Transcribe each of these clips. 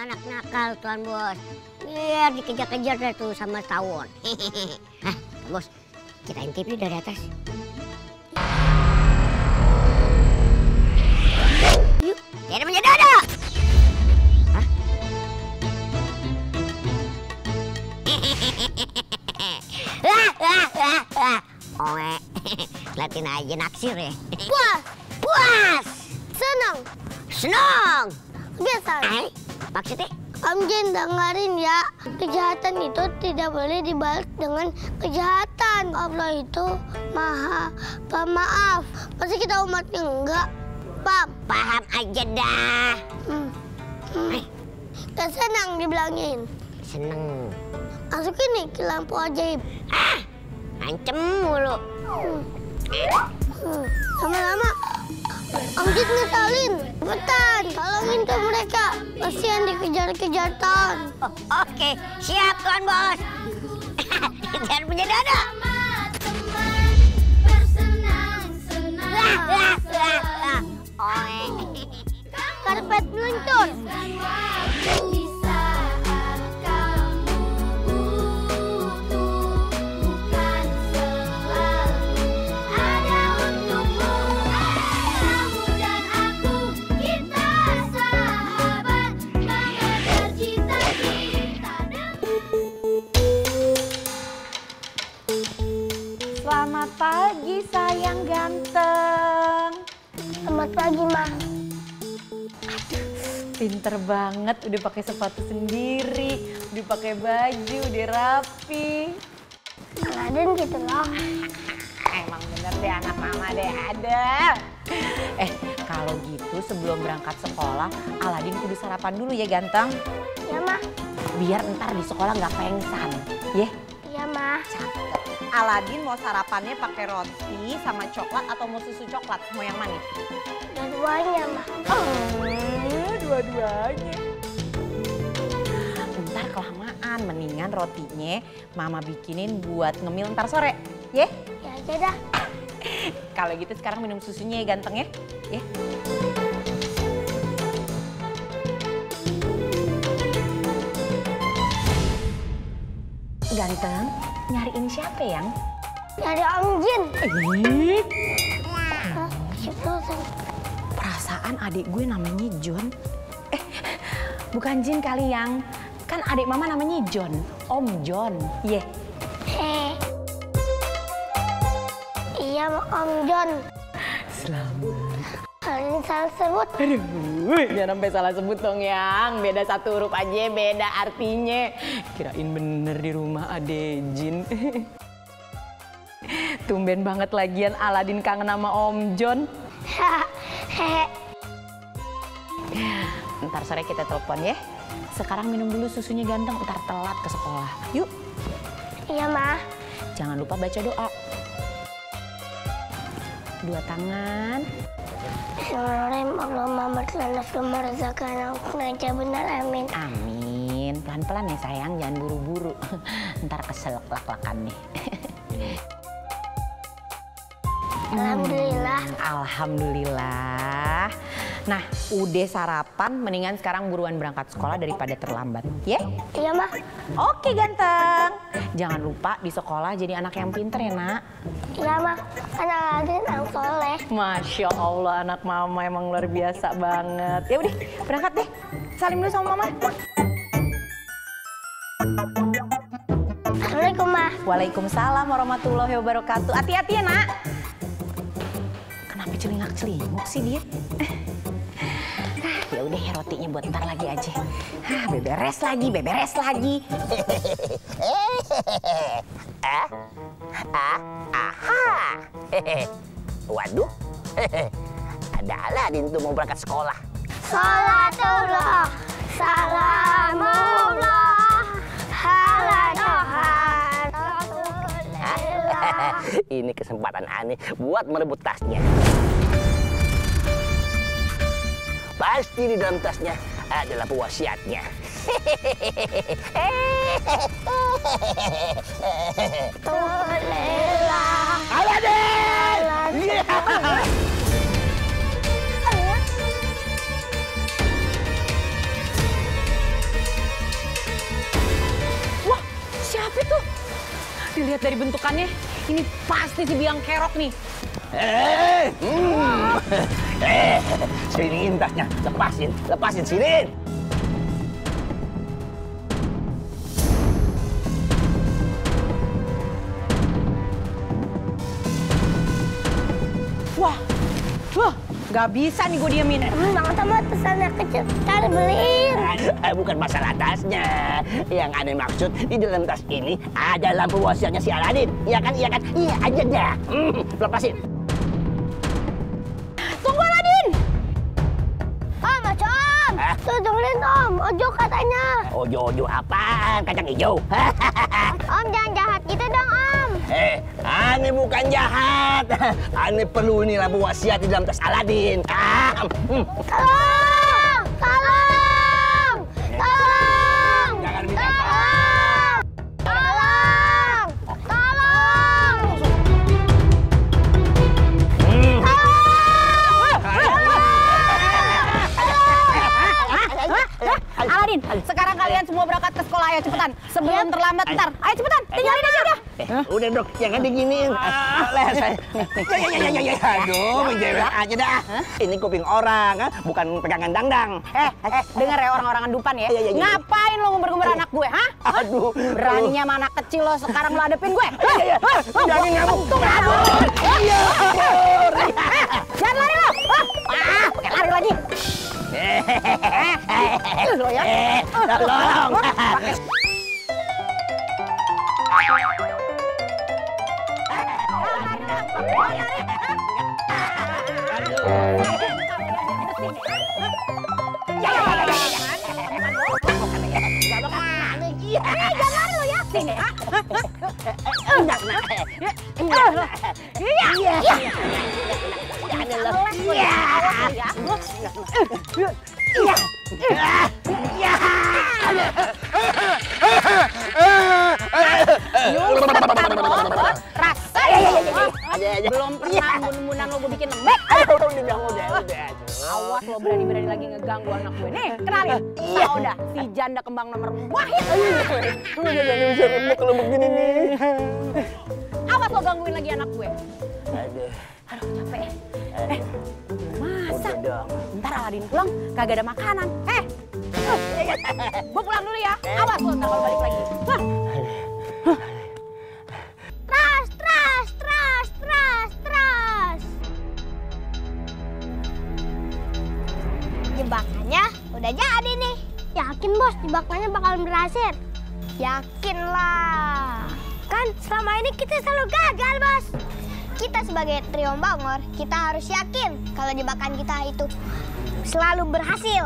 anak nakal, Tuan Bos. Biar dikejar-kejar deh tuh sama tawon. Hah, Bos, kita intip nih dari atas. Yuk, tidak menjadi ada. Hah? Oe, liatin aja naksir ya. Puas, Puas, senang, senang. biasa. Maksudnya? Om Jin dengerin ya, kejahatan itu tidak boleh dibalas dengan kejahatan. Allah itu maha pemaaf. Pasti kita umatnya enggak. Paham? Paham aja dah. Gak senang dibilangin. Seneng. Masukin nih ke lampu ajaib. Ancem mulu. Lama-lama Om Jin ngesalin. Cepetan, tolongin tuh mereka. Kasihan dikejar-kejar Tan. Oke, siap Tuan Bos. Jangan menjadi ada. Karpet meluncur. Selamat pagi sayang ganteng. Selamat pagi, Ma. Pinter banget, udah pakai sepatu sendiri, udah pakai baju, udah rapi. Aladin gitu loh. Emang bener deh anak mama deh, ada. Kalau gitu sebelum berangkat sekolah, Aladin kudu sarapan dulu ya ganteng. Ya, Ma. Biar ntar di sekolah nggak pengsan, ya? Ya, Ma. Aladin mau sarapannya pakai roti sama coklat atau mau susu coklat? Mau yang mana? Dua-duanya, Ma. Dua-duanya. Ntar kelamaan, mendingan rotinya mama bikinin buat ngemil ntar sore, ya? Ya aja dah. Kalau gitu sekarang minum susunya ya ganteng ya? Ya. Ganteng, nyariin siapa yang? Dari Om Jin. Perasaan adik gue namanya John. Bukan Jin kali yang. Kan adik mama namanya John. Om John. Iya. Iya, Om John. Selamat. Kalau ini salah sebut. Aduh, jangan sampai salah sebut dong yang. Beda satu huruf aja, beda artinya. Kirain bener di rumah ade Jin. Tumben banget lagian Aladin kangen sama Om John. Ntar sore kita telepon ya. Sekarang minum dulu susunya ganteng, ntar telat ke sekolah. Yuk. Iya, Ma. Jangan lupa baca doa. Dua tangan. Bismillahirrahmanirrahim. Allahumma matlanas kemarzakana naja benar amin. Amin. Pelan-pelan ya sayang, jangan buru-buru. Ntar kesel lak-lakannya. Alhamdulillah. Alhamdulillah. Nah, udah sarapan, mendingan sekarang buruan berangkat sekolah daripada terlambat. Ya? Iya, Ma. Oke, ganteng. Jangan lupa di sekolah jadi anak yang pinter ya, nak. Iya, Ma. Kan Aladin yang soleh. Masya Allah, anak mama emang luar biasa banget. Ya udah, berangkat deh. Salim dulu sama mama. Assalamualaikum, Ma. Waalaikumsalam warahmatullahi wabarakatuh. Hati-hati ya, nak. Kenapa celingak-celinguk sih dia? Ya udah, rotinya buat ntar lagi aja. Beberes lagi. Waduh, ada Aladin tuh mau berangkat sekolah. Salatullah, salamullah, ala Tuhan. Ini kesempatan aneh buat merebut tasnya. Pasti di dalam tasnya adalah wasiatnya. Alhamdulillah. Aladin! Dilihat dari bentukannya, ini pasti si biang kerok nih. Sini tasnya, lepasin sini. Wah, nggak bisa nih gue diemin. Bang Tama pesannya kecil, cari beliin. Bukan masalah tasnya. Yang aneh maksud di dalam tas ini ada lampu wasiatnya si Aladin. Iya kan? Iya aja dah. Lepasin. Tunggu Aladin. Om. Tuh dengerin Om, Ojo katanya. Ojo apaan? Kacang hijau. Om jangan jahat gitu dong Om. Aneh bukan jahat. Aneh perlu ini lampu wasiat di dalam tas Aladin. Tolong! Jangan minta Tolong! Aladin, sekarang kalian semua berangkat ke sekolah ya, cepetan. Sebelum terlambat ntar. Ayo cepetan, tinggalin aja udah. Udah dok, jangan diginiin. Saya. Ya. Aduh, menjewel aja dah. Ini kuping orang, bukan pegangan dangdang. Dengar ya orang-orangan dupan ya. Iya. Ngapain lo ngumbar-ngumbar anak gue, ha? Aduh. Beraninya sama anak kecil lo sekarang lo hadepin gue. Iya. Jangan ngamuk. Iya. Jangan lari lo. Pakai lari lagi. Lo ya. Tolong. Belum pernah munan lo gue bikin lembek. Udah. Awas lo berani-berani lagi ngeganggu anak gue. Nih, kenalin. Sauda, si janda kembang nomor wahid. Jangan bisa remuk kalau begini nih. Awas lo gangguin lagi anak gue. Aduh, Capek. Masa? udah dong. Ntar Aladin pulang kagak ada makanan. Gue pulang dulu ya. Awas lo ntar kalau balik lagi. Jebakannya udah jadi nih. Yakin bos jebakannya bakalan berhasil? Yakin lah. Kan selama ini kita selalu gagal bos. Kita sebagai trio Bangor, kita harus yakin kalau jebakan kita itu selalu berhasil.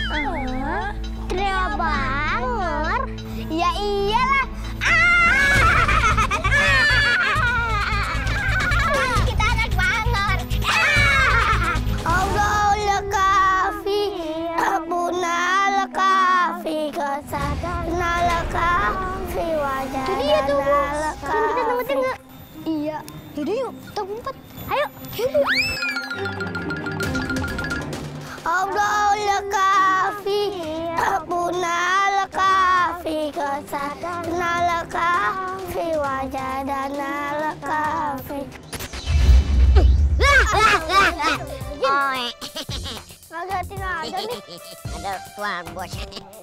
Trio Bangor? Ya iyalah. Kita anak Bangor. Allah lekafi, abuna lekafi, kesana lekafi, wajah. Jadi ya tuh bos. Kita tempetin nggak? Iya. Yaudah yuk, kita ngumpet. Ayo. Allah lekafi, abuna lekafi, kesana lekafi, wajah dana lekafi. Ngagatin aja nih. Ada tuan bos.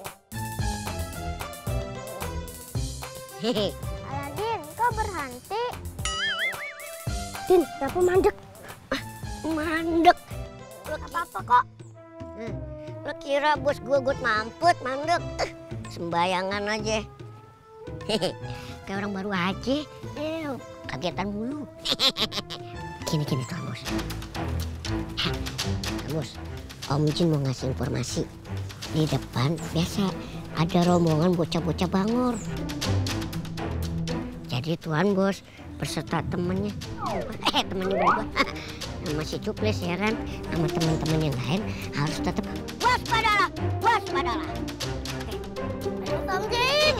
Aladin, kok berhenti? Din, kenapa mandek? Mandek. Gak apa-apa kok. Lo kira bos gue mampet mandek. Sembayangan aja. Kayak orang baru aja. Kagetan mulu. Gini tuan bos. Bos, Om Jin mau ngasih informasi. Di depan biasa ada rombongan bocah-bocah Bangor. Jadi tuan bos berserta temennya. Temennya berubah. Sama si Cuplis ya kan. Sama teman-teman yang lain harus tetap waspadalah. Om Jin.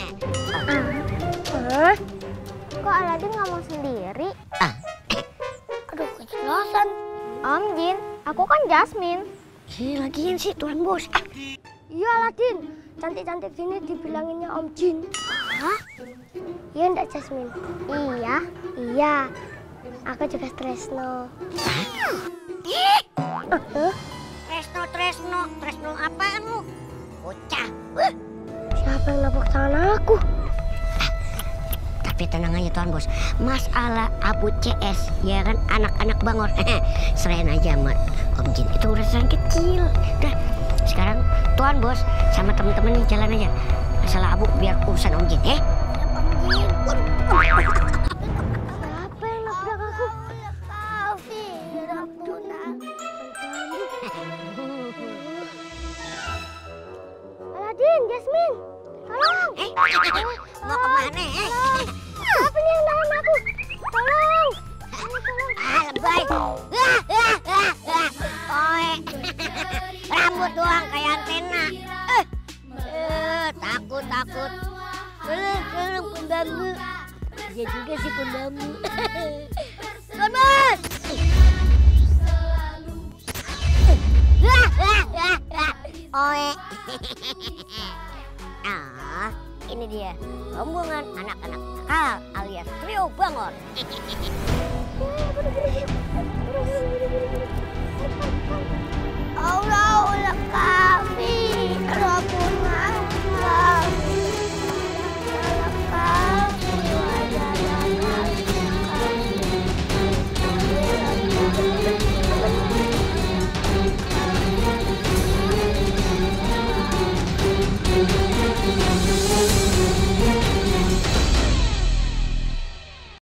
Kok Aladin ngomong sendiri? Aduh, kejelasan. Om Jin, aku kan Jasmine. Lagian sih tuan bos. Iya Aladin, cantik-cantik gini dibilanginnya Om Jin. Hah? Iya enggak, Jasmine? Iya. Iya. Aku juga Tresno. Tresno apaan lu? Bocah. Siapa yang nepuk tangan aku? Tapi tenang aja Tuan Bos, masalah Abu CS, ya kan anak-anak bangor, serahin aja sama Om Jin, itu urusan kecil. Udah, sekarang Tuan Bos sama temen-temen nih jalan aja. Masalah Abu biar urusan Om Jin, Siapa yang nabrak aku? Aladin, Jasmine, tolong! Mau kemana? Siapa nih yang nahan aku? Tolong! Lebay. Oe. Rambut doang kayak antena. Takut. Tolong pengganggu. Dia juga sih pengganggu. Bos. Oe. Ini dia rombongan anak-anak nakal alias trio Bangor.